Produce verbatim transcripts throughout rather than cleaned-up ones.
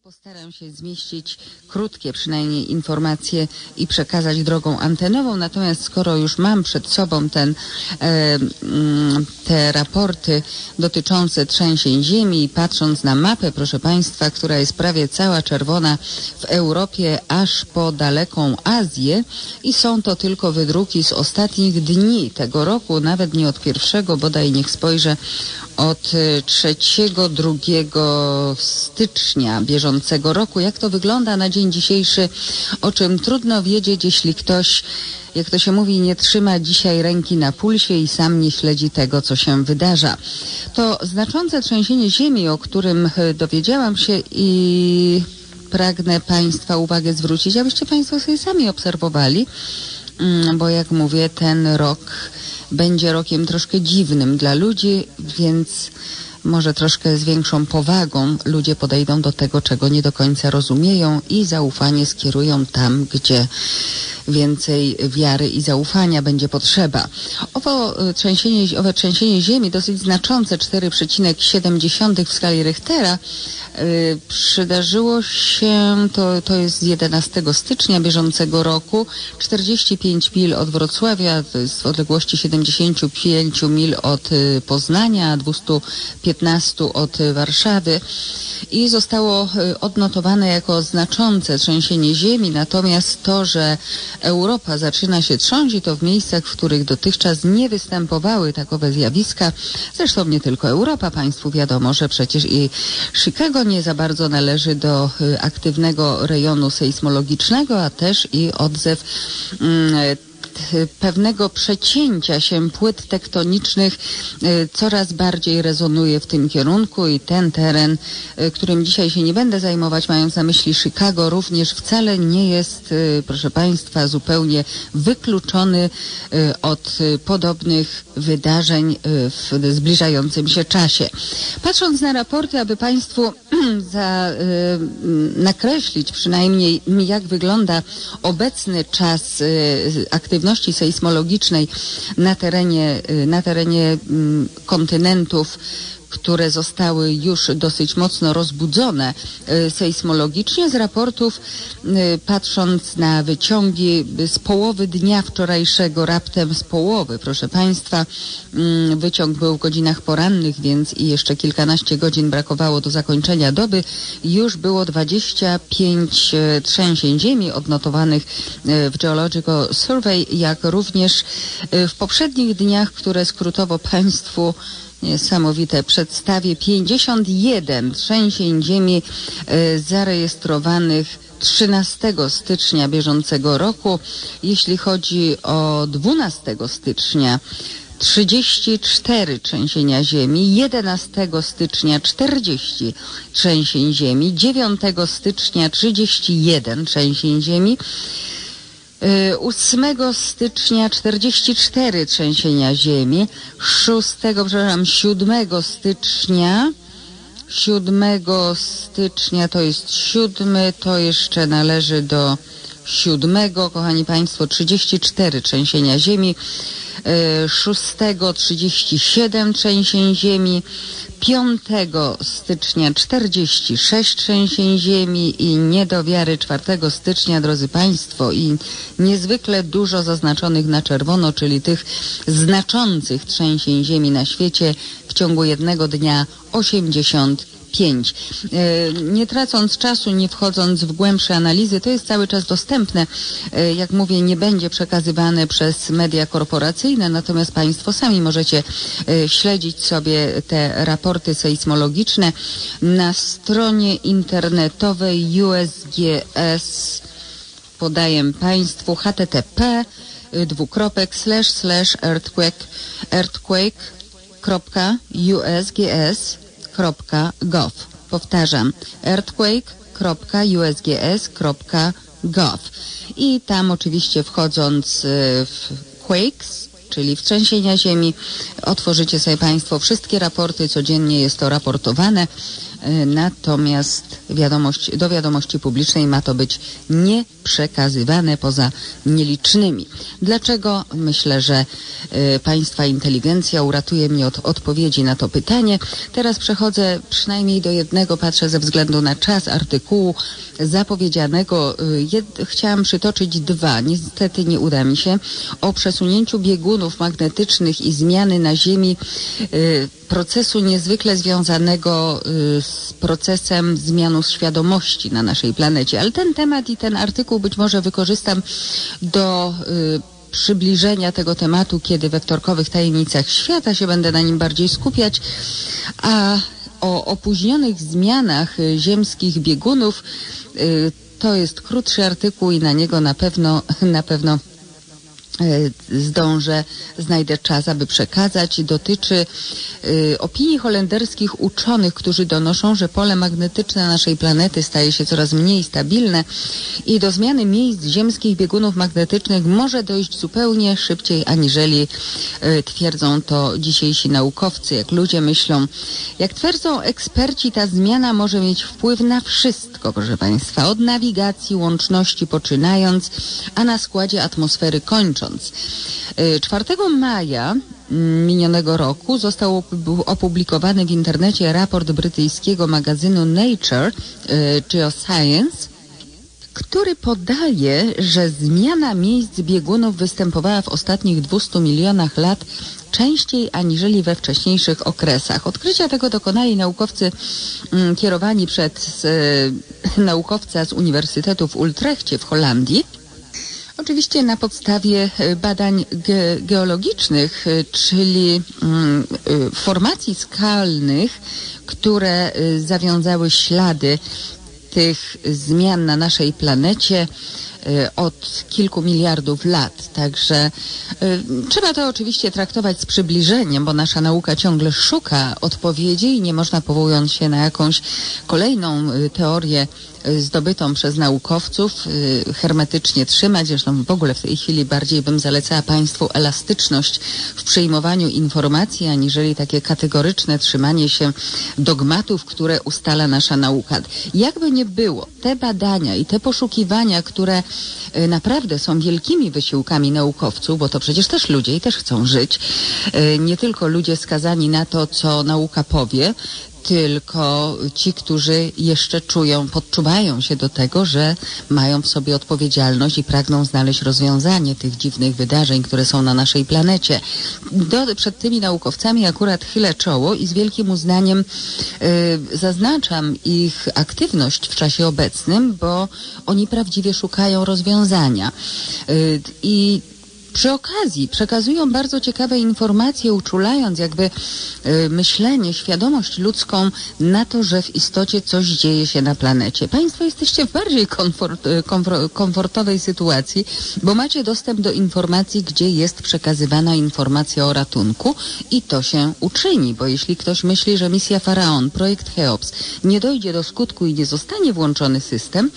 Postaram się zmieścić krótkie przynajmniej informacje i przekazać drogą antenową, natomiast skoro już mam przed sobą ten, e, te raporty dotyczące trzęsień ziemi i patrząc na mapę, proszę Państwa, która jest prawie cała czerwona w Europie aż po daleką Azję i są to tylko wydruki z ostatnich dni tego roku, nawet nie od pierwszego, bodaj niech spojrzę, od trzeciego, drugiego stycznia bieżącego roku. Jak to wygląda na dzień dzisiejszy, o czym trudno wiedzieć, jeśli ktoś, jak to się mówi, nie trzyma dzisiaj ręki na pulsie i sam nie śledzi tego, co się wydarza. To znaczące trzęsienie ziemi, o którym dowiedziałam się i pragnę Państwa uwagę zwrócić, abyście Państwo sobie sami obserwowali, bo jak mówię, ten rok będzie rokiem troszkę dziwnym dla ludzi, więc może troszkę z większą powagą ludzie podejdą do tego, czego nie do końca rozumieją i zaufanie skierują tam, gdzie więcej wiary i zaufania będzie potrzeba. Owo trzęsienie, owe trzęsienie ziemi, dosyć znaczące, cztery przecinek siedem w skali Richtera, yy, przydarzyło się, to, to jest z jedenastego stycznia bieżącego roku, czterdzieści pięć mil od Wrocławia, to jest w odległości siedemdziesiąt pięć mil od y, Poznania, dwieście piętnaście od y, Warszawy i zostało y, odnotowane jako znaczące trzęsienie ziemi, natomiast to, że Europa zaczyna się trząść, to w miejscach, w których dotychczas nie występowały takowe zjawiska. Zresztą nie tylko Europa, Państwu wiadomo, że przecież i Chicago nie za bardzo należy do y, aktywnego rejonu sejsmologicznego, a też i odzew y, pewnego przecięcia się płyt tektonicznych y, coraz bardziej rezonuje w tym kierunku i ten teren, y, którym dzisiaj się nie będę zajmować, mając na myśli Chicago, również wcale nie jest, y, proszę Państwa, zupełnie wykluczony y, od y, podobnych wydarzeń y, w zbliżającym się czasie. Patrząc na raporty, aby Państwu za, y, nakreślić przynajmniej, jak wygląda obecny czas y, aktywności sejsmologicznej na terenie, na terenie kontynentów, które zostały już dosyć mocno rozbudzone y, sejsmologicznie. Z raportów, y, patrząc na wyciągi z połowy dnia wczorajszego, raptem z połowy, proszę Państwa, y, wyciąg był w godzinach porannych, więc i jeszcze kilkanaście godzin brakowało do zakończenia doby. Już było dwadzieścia pięć y, trzęsień ziemi odnotowanych y, w Geological Survey, jak również y, w poprzednich dniach, które skrótowo Państwu niesamowite przedstawię, pięćdziesiąt jeden trzęsień ziemi y, zarejestrowanych trzynastego stycznia bieżącego roku. Jeśli chodzi o dwunastego stycznia, trzydzieści cztery trzęsienia ziemi, jedenastego stycznia czterdzieści trzęsień ziemi, dziewiątego stycznia trzydzieści jeden trzęsień ziemi, ósmego stycznia czterdzieści cztery trzęsienia ziemi, szóstego, przepraszam, siódmego stycznia, siódmego stycznia to jest siódmy, to jeszcze należy do siódmego, kochani Państwo, trzydzieści cztery trzęsienia ziemi, szóstego trzydzieści siedem trzęsień ziemi, piątego stycznia czterdzieści sześć trzęsień ziemi i nie do wiary czwartego stycznia, drodzy Państwo, i niezwykle dużo zaznaczonych na czerwono, czyli tych znaczących trzęsień ziemi na świecie w ciągu jednego dnia osiemdziesiąt pięć. Nie tracąc czasu, nie wchodząc w głębsze analizy, to jest cały czas dostępne. Jak mówię, nie będzie przekazywane przez media korporacyjne, natomiast Państwo sami możecie śledzić sobie te raporty sejsmologiczne na stronie internetowej U S G S. Podaję Państwu h t t p dwukropek slash slash earthquake earthquake kropka u s g s kropka gov. Powtarzam, earthquake kropka u s g s kropka gov. I tam oczywiście wchodząc w quakes, czyli w trzęsienia ziemi, otworzycie sobie Państwo wszystkie raporty, codziennie jest to raportowane. natomiast wiadomość, do wiadomości publicznej ma to być nieprzekazywane poza nielicznymi. Dlaczego? Myślę, że y, państwa inteligencja uratuje mnie od odpowiedzi na to pytanie. Teraz przechodzę przynajmniej do jednego, patrzę ze względu na czas artykułu zapowiedzianego. Y, jed, chciałam przytoczyć dwa, niestety nie uda mi się, o przesunięciu biegunów magnetycznych i zmiany na Ziemi y, procesu niezwykle związanego y, z procesem zmianu świadomości na naszej planecie. Ale ten temat i ten artykuł być może wykorzystam do y, przybliżenia tego tematu, kiedy we wtorkowych tajemnicach świata się będę na nim bardziej skupiać, a o opóźnionych zmianach y, ziemskich biegunów y, to jest krótszy artykuł i na niego na pewno, na pewno zdążę, znajdę czas, aby przekazać. Dotyczy y, opinii holenderskich uczonych, którzy donoszą, że pole magnetyczne naszej planety staje się coraz mniej stabilne i do zmiany miejsc ziemskich biegunów magnetycznych może dojść zupełnie szybciej, aniżeli y, twierdzą to dzisiejsi naukowcy. Jak ludzie myślą, jak twierdzą eksperci, ta zmiana może mieć wpływ na wszystko, proszę Państwa, od nawigacji, łączności poczynając, a na składzie atmosfery kończąc. czwartego maja minionego roku został opublikowany w internecie raport brytyjskiego magazynu Nature Geoscience, który podaje, że zmiana miejsc biegunów występowała w ostatnich dwustu milionach lat częściej aniżeli we wcześniejszych okresach. Odkrycia tego dokonali naukowcy mm, kierowani przez e, naukowca z Uniwersytetu w Utrechcie w Holandii. Oczywiście na podstawie badań ge geologicznych, czyli mm, formacji skalnych, które zawiązały ślady tych zmian na naszej planecie od kilku miliardów lat. Także y, trzeba to oczywiście traktować z przybliżeniem, bo nasza nauka ciągle szuka odpowiedzi i nie można, powołując się na jakąś kolejną y, teorię y, zdobytą przez naukowców, y, hermetycznie trzymać. Zresztą w ogóle w tej chwili bardziej bym zalecała Państwu elastyczność w przyjmowaniu informacji, aniżeli takie kategoryczne trzymanie się dogmatów, które ustala nasza nauka. Jakby nie było, te badania i te poszukiwania, które naprawdę są wielkimi wysiłkami naukowców, bo to przecież też ludzie i też chcą żyć. Nie tylko ludzie skazani na to, co nauka powie, tylko ci, którzy jeszcze czują, podczuwają się do tego, że mają w sobie odpowiedzialność i pragną znaleźć rozwiązanie tych dziwnych wydarzeń, które są na naszej planecie. Do, przed tymi naukowcami akurat chylę czoło i z wielkim uznaniem y, zaznaczam ich aktywność w czasie obecnym, bo oni prawdziwie szukają rozwiązania. Y, I przy okazji przekazują bardzo ciekawe informacje, uczulając jakby y, myślenie, świadomość ludzką na to, że w istocie coś dzieje się na planecie. Państwo jesteście w bardziej komfort, komfort, komfortowej sytuacji, bo macie dostęp do informacji, gdzie jest przekazywana informacja o ratunku i to się uczyni, bo jeśli ktoś myśli, że misja Faraon, projekt Cheops nie dojdzie do skutku i nie zostanie włączony system,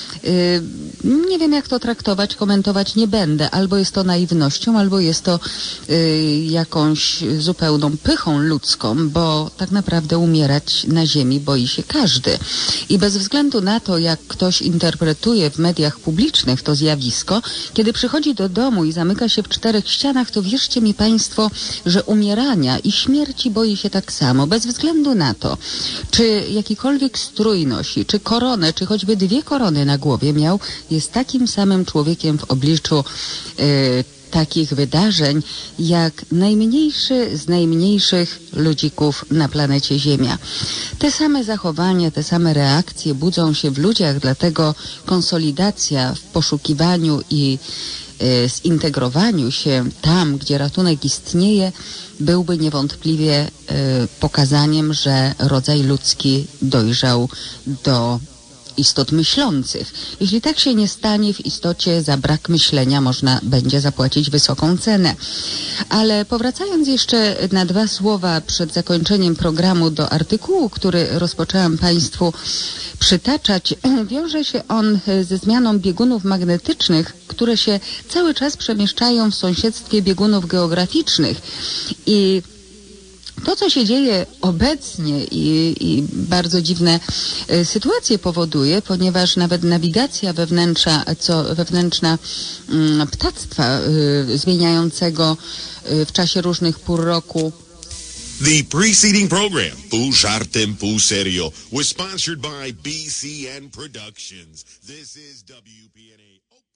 Yy, nie wiem, jak to traktować, komentować nie będę. Albo jest to naiwnością, albo jest to yy, jakąś zupełną pychą ludzką, bo tak naprawdę umierać na ziemi boi się każdy. I bez względu na to, jak ktoś interpretuje w mediach publicznych to zjawisko, kiedy przychodzi do domu i zamyka się w czterech ścianach, to wierzcie mi Państwo, że umierania i śmierci boi się tak samo. Bez względu na to, czy jakikolwiek strój nosi, czy koronę, czy choćby dwie korony na głowie miał, jest takim samym człowiekiem w obliczu y, takich wydarzeń, jak najmniejszy z najmniejszych ludzików na planecie Ziemia. Te same zachowania, te same reakcje budzą się w ludziach, dlatego konsolidacja w poszukiwaniu i y, zintegrowaniu się tam, gdzie ratunek istnieje, byłby niewątpliwie y, pokazaniem, że rodzaj ludzki dojrzał do istot myślących. Jeśli tak się nie stanie, w istocie za brak myślenia można będzie zapłacić wysoką cenę. Ale powracając jeszcze na dwa słowa przed zakończeniem programu do artykułu, który rozpoczęłam Państwu przytaczać, wiąże się on ze zmianą biegunów magnetycznych, które się cały czas przemieszczają w sąsiedztwie biegunów geograficznych i To, co się dzieje obecnie i, i bardzo dziwne y, sytuacje powoduje, ponieważ nawet nawigacja wewnętrzna, co, wewnętrzna y, ptactwa y, zmieniającego y, w czasie różnych pór roku. The preceding program, Pół żartem, pół serio, was sponsored by B C N Productions. This is W P N A.